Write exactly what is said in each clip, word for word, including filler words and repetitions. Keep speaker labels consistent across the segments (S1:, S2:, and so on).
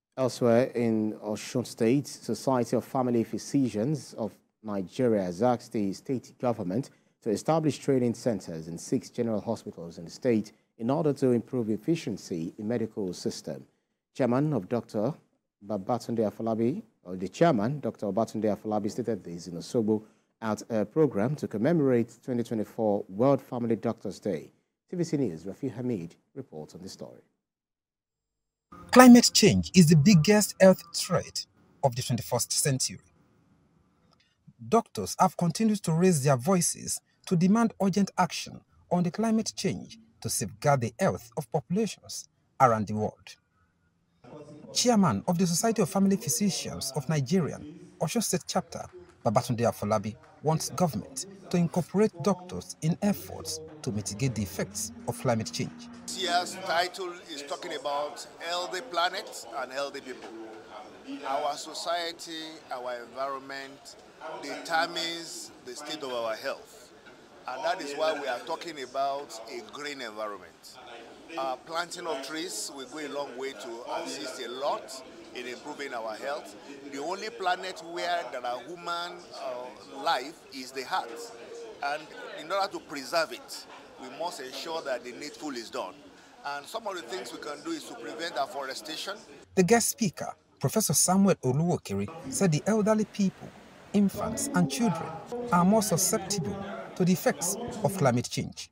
S1: Elsewhere in Osun State, Society of Family Physicians of Nigeria has asked the state government to establish training centers in six general hospitals in the state in order to improve efficiency in medical system. Chairman of Doctor Babatunde Afolabi, or the chairman, Doctor Babatunde Afolabi, stated this in Osogbo at a program to commemorate twenty twenty-four World Family Doctors Day. T V C News' Rafi Hamid reports on the story.
S2: Climate change is the biggest health threat of the twenty-first century. Doctors have continued to raise their voices to demand urgent action on the climate change to safeguard the health of populations around the world. Chairman of the Society of Family Physicians of Nigeria, Osun State Chapter, Babatunde Afolabi, wants government to incorporate doctors in efforts to mitigate the effects of climate change.
S3: This year's title is talking about healthy planet and healthy people. Our society, our environment determines the state of our health. And that is why we are talking about a green environment. Uh, planting of trees will go a long way to assist a lot in improving our health. The only planet where there are human uh, life is the Earth. And in order to preserve it, we must ensure that the needful is done. And some of the things we can do is to prevent afforestation.
S2: The guest speaker, Professor Samuel Oluwokere, said the elderly people, infants and children are more susceptible to the effects of climate change.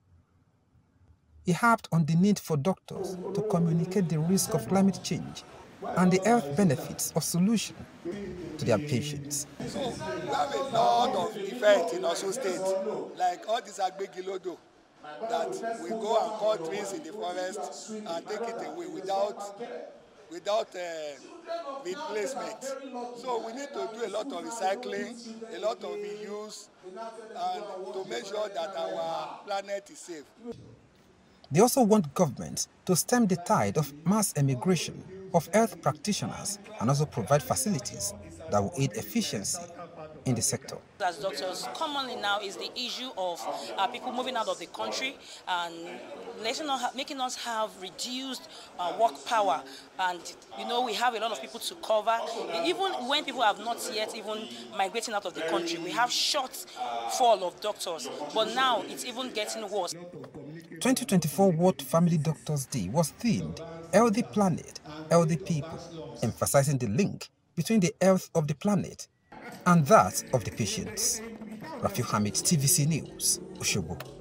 S2: He harped on the need for doctors to communicate the risk of climate change and the health benefits of solution to their patients.
S4: So we have a lot of events in Osun State, like all these agbegilodo, that we go and cut trees in the forest and take it away without without uh, replacement. So we need to do a lot of recycling, a lot of reuse, and to make sure that our planet is safe.
S2: They also want government to stem the tide of mass emigration of health practitioners and also provide facilities that will aid efficiency in the sector.
S5: As doctors, commonly now is the issue of uh, people moving out of the country and making us have reduced uh, work power. And, you know, we have a lot of people to cover. Even when people have not yet even migrating out of the country, we have shortfall of doctors. But now it's even getting worse.
S2: twenty twenty-four World Family Doctors Day was themed Healthy Planet, Healthy People, emphasizing the link between the health of the planet and that of the patients. Rafi Hamid, T V C News, Osogbo.